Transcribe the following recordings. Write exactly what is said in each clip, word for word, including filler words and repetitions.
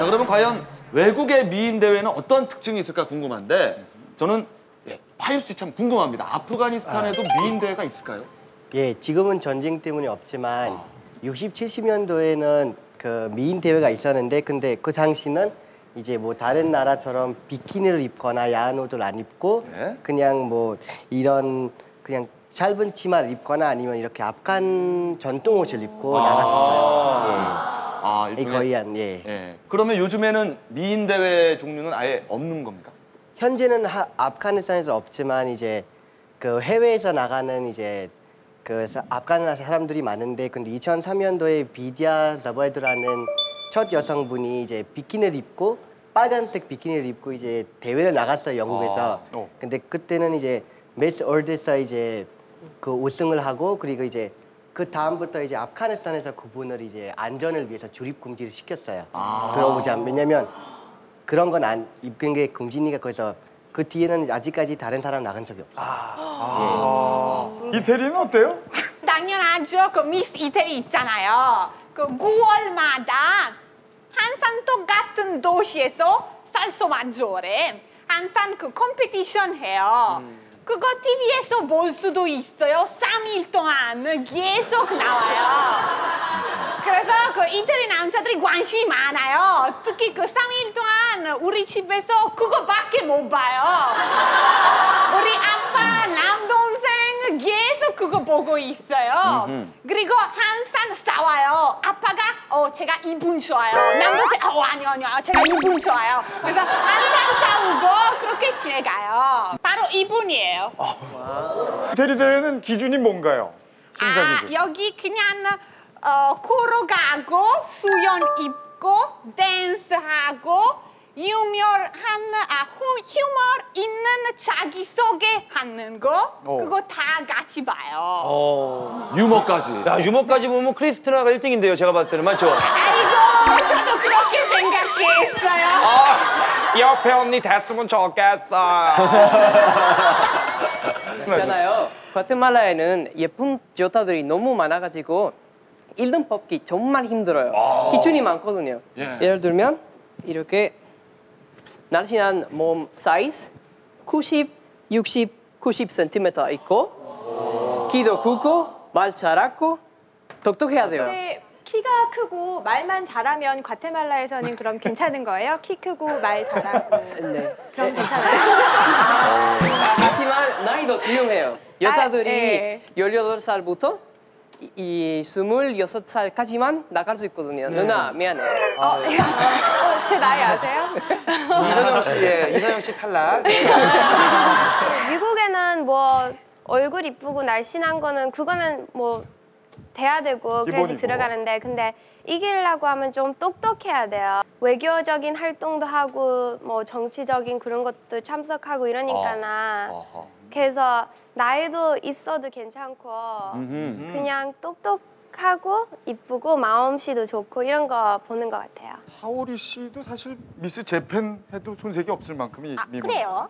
자, 그러면 과연 외국의 미인 대회는 어떤 특징이 있을까 궁금한데 저는 예, 파이브 씨 참 궁금합니다. 아프가니스탄에도 아. 미인 대회가 있을까요? 예, 지금은 전쟁 때문에 없지만 아. 육십, 칠십 년도에는 그 미인 대회가 있었는데 근데 그 당시는 이제 뭐 다른 나라처럼 비키니를 입거나 야한 옷을 안 입고 네? 그냥 뭐 이런 그냥 짧은 치마를 입거나 아니면 이렇게 아프간 전통 옷을 입고 아 나갔었어요. 예. 아, 일종의... 거의 한 예. 예. 그러면 요즘에는 미인 대회 종류는 아예 없는 겁니까? 현재는 하, 아프가니스탄에서 없지만 이제 그 해외에서 나가는 이제 그 아프가니스탄 사람들이 많은데 근데 이천삼 년도에 비디아 자바이드라는 첫 여성분이 이제 비키니를 입고 빨간색 비키니를 입고 이제 대회를 나갔어요 영국에서. 아, 어. 근데 그때는 이제 미스 월드에서 이제 그 우승을 하고 그리고 이제 그 다음부터 이제 아프가니스탄에서 그분을 이제 안전을 위해서 출입 금지를 시켰어요. 아. 들어보자. 왜냐면 그런 건 안 입는 게 금지니까 그래서 그 뒤에는 아직까지 다른 사람 나간 적이 없어요. 아. 아. 예. 이태리는 어때요? 당연하죠. 그 미스 이태리 있잖아요. 그 구월마다 항상 똑같은 도시에서 살소 마조레 항상 그 컴피티션 해요. 음. 그거 티비에서 볼 수도 있어요. 삼 일 동안 계속 나와요. 그래서 그 이태리 남자들이 관심이 많아요. 특히 그 삼 일 동안 우리 집에서 그거밖에 못 봐요. 우리 아빠, 남동생 계속 그거 보고 있어요. 음흠. 그리고 항상 싸워요. 아빠가 어 제가 이분 좋아요. 남동생 어 아니요 아니요 제가 이분 좋아요. 그래서 항상 싸우고 그렇게 지내가요. 바로 이분이에요. 아. 이태리 대회는 기준이 뭔가요? 심사 기준. 아, 여기 그냥 어, 걸어가고 수영 입고 댄스하고 유머한 아 휴머 있는 자기소개 하는 거 오. 그거 다 같이 봐요. 오. 유머까지. 야 유머까지 보면 크리스티나가 일 등인데요. 제가 봤을 때는 맞죠? 아이고 저도 그렇게 생각했어요. 아, 옆에 언니 됐으면 좋겠어. 있잖아요. 과테말라에는 예쁜 여자들이 너무 많아가지고 일 등 뽑기 정말 힘들어요. 아 기준이 많거든요. 예. 예를 들면 이렇게 날씬한 몸 사이즈 구십, 육십, 구십 센티미터 있고 키도 크고 말 잘하고 똑똑해야 돼요. 근데 키가 크고 말만 잘하면 과테말라에서는 그럼 괜찮은 거예요? 키 크고 말 잘하고 네. 그럼 괜찮아요? 하지만 나이도 중요해요. 여자들이 아, 네. 열여덟 살부터 이 스물여섯 살까지만 나갈 수 있거든요. 네. 누나 미안해. 어, 어, 제 나이 아세요? 이선영 씨, 예, 이선영 씨 탈락. 미국에는 뭐 얼굴 이쁘고 날씬한 거는 그거는 뭐 돼야 되고 그래서 들어가는데 근데 이기려고 하면 좀 똑똑해야 돼요. 외교적인 활동도 하고 뭐 정치적인 그런 것도 참석하고 이러니까나 어. 그래서 나이도 있어도 괜찮고 음흠. 그냥 똑똑하고 이쁘고 마음씨도 좋고 이런 거 보는 것 같아요. 사오리 씨도 사실 미스 재팬 해도 손색이 없을 만큼이 아, 미모. 그래요?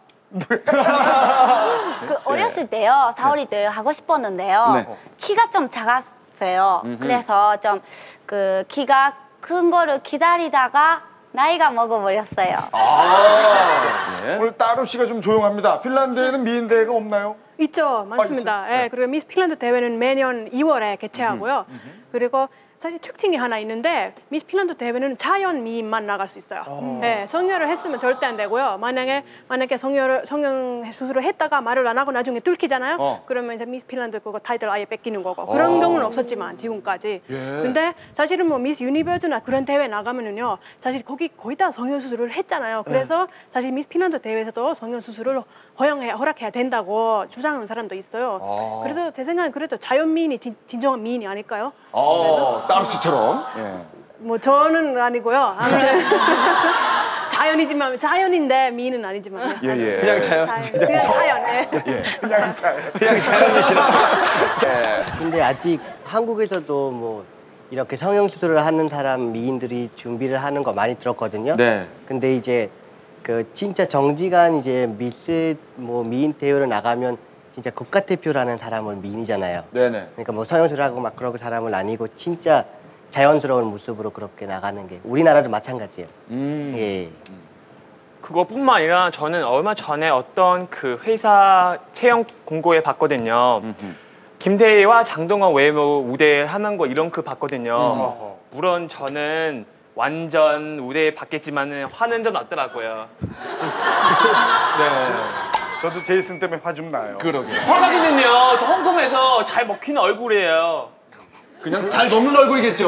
그 어렸을 때요 사오리 때 하고 싶었는데요. 네. 키가 좀 작았어요. 음흠. 그래서 좀 그 키가 큰 거를 기다리다가 나이가 먹어버렸어요. 아 네. 오늘 따루 씨가 좀 조용합니다. 핀란드에는 미인 대회가 없나요? 있죠, 많습니다. 아, 예, 그리고 미스 핀란드 대회는 매년 이월에 개최하고요. 음흠, 음흠. 그리고 사실 특징이 하나 있는데 미스 핀란드 대회는 자연 미인만 나갈 수 있어요. 오. 예, 성형을 했으면 절대 안 되고요. 만약에 만약에 성형을 성형 수술을 했다가 말을 안 하고 나중에 뚫기잖아요. 어. 그러면 이제 미스 핀란드 그거 타이틀 아예 뺏기는 거고 그런 오. 경우는 없었지만 지금까지. 예. 근데 사실은 뭐 미스 유니버스나 그런 대회 나가면은요, 사실 거기 거의 다 성형 수술을 했잖아요. 그래서 예. 사실 미스 핀란드 대회에서도 성형 수술을 허용해 허락해야 된다고 주장하는 사람도 있어요. 아. 그래서 제 생각엔 그래도 자연 미인이 진, 진정한 미인이 아닐까요? 아. 따루 씨처럼. 예. 뭐 저는 아니고요. 자연이지만 자연인데 미인은 아니지만. 예, 예. 그냥 자연. 자연. 그냥 자연. 예. 예. 그냥 자연. 그냥 자연이시라. 예. 근데 아직 한국에서도 뭐 이렇게 성형 수술을 하는 사람 미인들이 준비를 하는 거 많이 들었거든요. 네. 근데 이제 그 진짜 정직한 이제 미스 뭐 미인 대회로 나가면 진짜 국가대표라는 사람은 미인이잖아요. 네네. 그러니까 뭐 성형수술하고 막 그러고 사람은 아니고 진짜 자연스러운 모습으로 그렇게 나가는 게 우리나라도 마찬가지예요. 음. 예. 그것뿐만 아니라 저는 얼마 전에 어떤 그 회사 채용 공고에 봤거든요. 음흠. 김태희와 장동건 외모 우대 하는 거 이런 거 봤거든요. 음. 물론 저는 완전 우대 받겠지만은 화는 좀 났더라고요. 네. 저도 제이슨 때문에 화 좀 나요. 그러게. 화나기는요. 저 홍콩에서 잘 먹히는 얼굴이에요. 그냥 잘 먹는 얼굴이겠죠.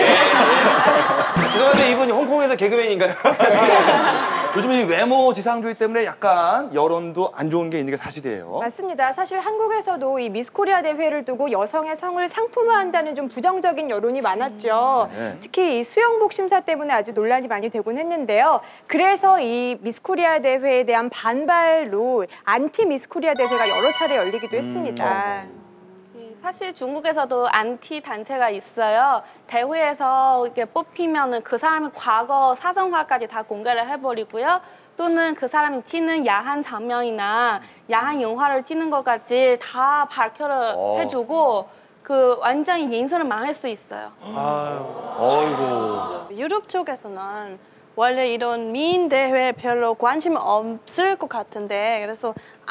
죄송한데 이분이 홍콩에서 개그맨인가요? 요즘 이 외모 지상주의 때문에 약간 여론도 안 좋은 게 있는 게 사실이에요. 맞습니다. 사실 한국에서도 이 미스 코리아 대회를 두고 여성의 성을 상품화한다는 좀 부정적인 여론이 많았죠. 네. 특히 이 수영복 심사 때문에 아주 논란이 많이 되곤 했는데요. 그래서 이 미스 코리아 대회에 대한 반발로 안티 미스 코리아 대회가 여러 차례 열리기도 했습니다. 사실 중국에서도 안티 단체가 있어요. 대회에서 이렇게 뽑히면은 그 사람의 과거 사생활까지 다 공개를 해버리고요. 또는 그 사람이 찍는 야한 장면이나 야한 영화를 찍는 것까지 다 발표를 어. 해주고 그 완전히 인생을 망할 수 있어요. 아이고. 유럽 쪽에서는 원래 이런 미인 대회 별로 관심 없을 것 같은데 그래서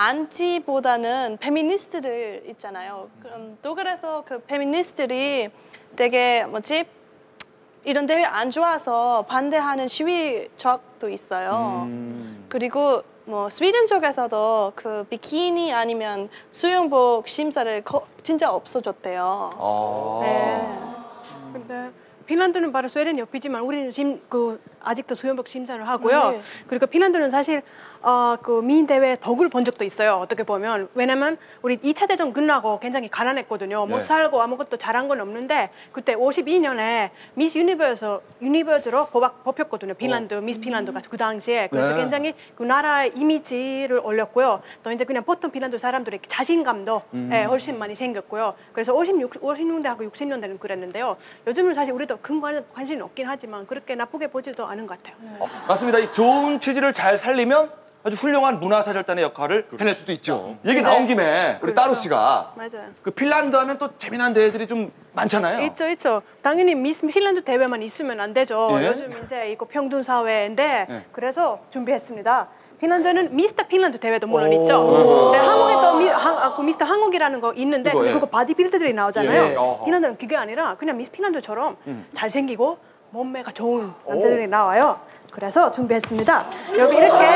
안티보다는 페미니스트들 있잖아요. 그럼 독일에서 그 페미니스트들이 되게 뭐지 이런 대회 안 좋아서 반대하는 시위적도 있어요. 음. 그리고 뭐 스웨덴 쪽에서도 그 비키니 아니면 수영복 심사를 거, 진짜 없어졌대요. 아. 네. 근데 핀란드는 바로 스웨덴 옆이지만 우리는 심, 그 아직도 수영복 심사를 하고요. 네. 그리고 핀란드는 사실 어, 그 미인 대회 덕을 본 적도 있어요. 어떻게 보면 왜냐면 우리 이 차 대전 끝나고 굉장히 가난했거든요. 못 네. 살고 아무것도 잘한 건 없는데 그때 오십이 년에 미스 유니버스 유니버스로 뽑, 뽑혔거든요. 핀란드 미스 핀란드가 그 당시에 그래서 네. 굉장히 그 나라의 이미지를 올렸고요. 또 이제 그냥 보통 핀란드 사람들의 자신감도 음. 예, 훨씬 많이 생겼고요. 그래서 오십육, 오십 년대하고 육십 년대는 그랬는데요. 요즘은 사실 우리도 큰 관, 관심이 없긴 하지만 그렇게 나쁘게 보지도 않은 것 같아요. 어, 맞습니다. 이 좋은 취지를 잘 살리면 아주 훌륭한 문화사절단의 역할을 해낼 수도 있죠. 얘기 나온 김에 우리 따루 씨가 맞아요. 그 핀란드 하면 또 재미난 대회들이 좀 많잖아요. 있죠, 있죠. 당연히 미스 핀란드 대회만 있으면 안 되죠. 예? 요즘 이제 이거 평등 사회인데 예. 그래서 준비했습니다. 핀란드는 미스터 핀란드 대회도 물론 있죠. 네, 한국에 또 미, 한, 아, 그 미스터 한국이라는 거 있는데 그거, 근데 예. 그거 바디빌더들이 나오잖아요. 예, 어허. 핀란드는 그게 아니라 그냥 미스 핀란드처럼 음. 잘생기고 몸매가 좋은 남자들이 나와요. 그래서 준비했습니다. 여기 이렇게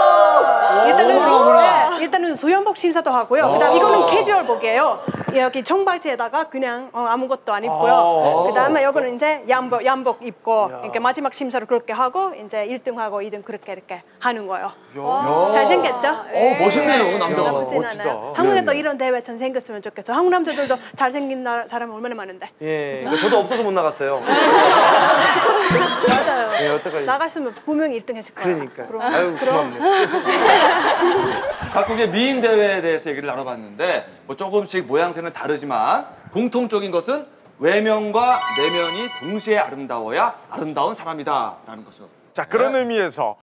일단은 어머나, 어머나. 네, 일단은 수영복 심사도 하고요. 그다음 이거는 캐주얼복이에요. 여기 청바지에다가 그냥 어, 아무것도 안 입고요. 그다음에 이거는 이제 양복 양복 입고 이렇게 마지막 심사를 그렇게 하고 이제 일 등하고 이 등 그렇게 이렇게 하는 거예요. 잘생겼죠? 어, 멋있네요, 남자가. 나쁘진 멋지다. 않아요. 한국에 네, 또 네. 이런 대회 전 생겼으면 좋겠어. 한국 남자들도 잘생긴 나- 사람 얼마나 많은데. 예, 이거 저도 없어서 못 나갔어요. 맞아요. 예, 어떡하지? 나갔으면 분명히 일 등 했을 거예요. 그러니까. 아유, 고맙네. 각국의 미인 대회에 대해서 얘기를 나눠봤는데 뭐 조금씩 모양새는 다르지만 공통적인 것은 외면과 내면이 동시에 아름다워야 아름다운 사람이다라는 것이죠. 자, 그런 의미에서